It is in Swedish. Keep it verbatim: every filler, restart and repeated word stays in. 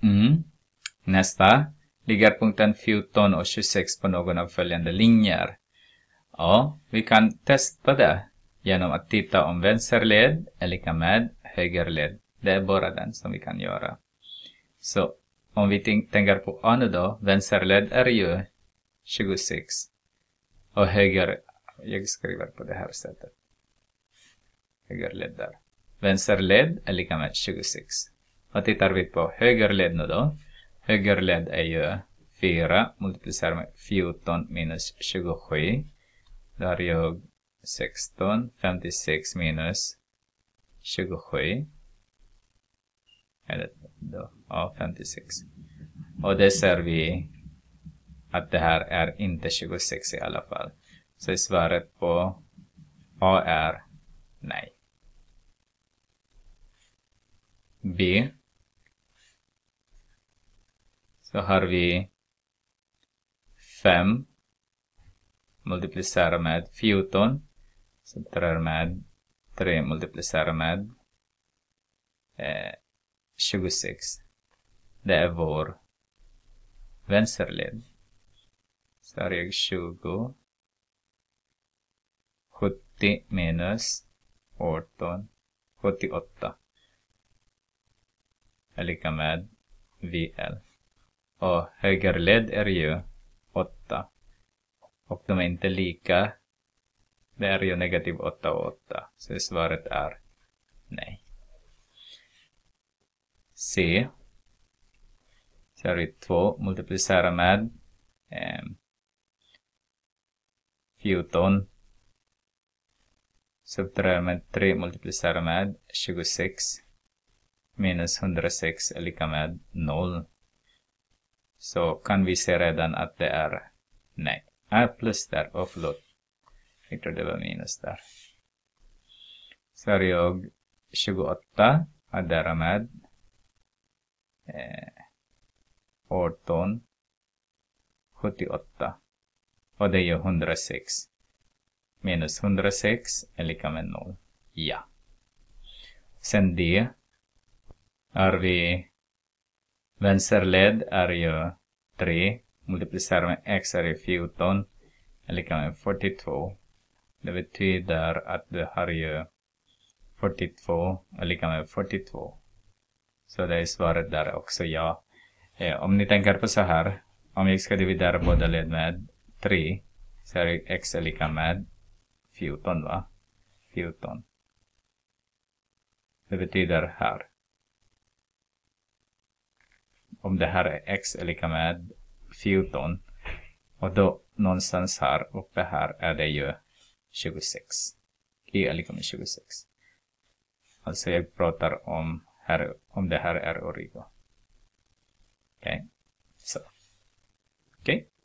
Mm. Nästa. Ligger punkten fjorton och tjugosex på någon av följande linjer? Ja, vi kan testa det genom att titta om vänsterled är lika med högerled. Det är bara den som vi kan göra. Så om vi tänker på A nu då, vänsterled är ju tjugosex. Och höger, jag skriver på det här sättet. Högerled där. Vänsterled är lika med tjugosex. Och tittar vi på högerled nu då. Högerled är ju fyra multiplicerat med fjorton minus tjugosju. Då har jag sexton, femtiosex minus tjugosju. Eller då, ja, femtiosex. Och det ser vi att det här är inte tjugosex i alla fall. Så svaret på A är nej. B. Så har vi fem multiplicerat med fjorton. Så tar med tre multiplicerat med eh, tjugosex. Det är vår vänsterled. Så har jag tjugo. sjuttio minus arton. sjuttioåtta. Är lika med V L. Och högerled är ju åtta. Och de är inte lika. Det är ju negativ åtta och åtta. Så svaret är nej. C. Så har vi två multiplicerat med eh, fjorton. Subtraherar med tre multiplicerat med tjugosex. Minus hundrasex är lika med noll. Så kan vi se redan att det är nej. Är plus där. Och förlåt. Jag tror det var minus där. Så har jag tjugoåtta. Addera med eh, arton. sjuttioåtta. Och det är ju hundrasex. Minus hundrasex är lika med noll. Ja. Sen D. Har vi vänsterled är ju tre. Multiplicerar med x är ju fjorton. Är lika med fyrtiotvå. Det betyder att det har ju fyrtiotvå är lika med fyrtiotvå. Så det är svaret där också ja. Eh, om ni tänker på så här. Om jag ska dividera båda led med tre. Så är x är lika med fjorton va? fjorton. Det betyder här. Om det här är x är lika med fjorton. Och då någonstans här uppe här är det ju tjugosex. Y är lika med tjugosex. Alltså jag pratar om, här, om det här är origo. Okej. Okay. Så. Okej. Okay.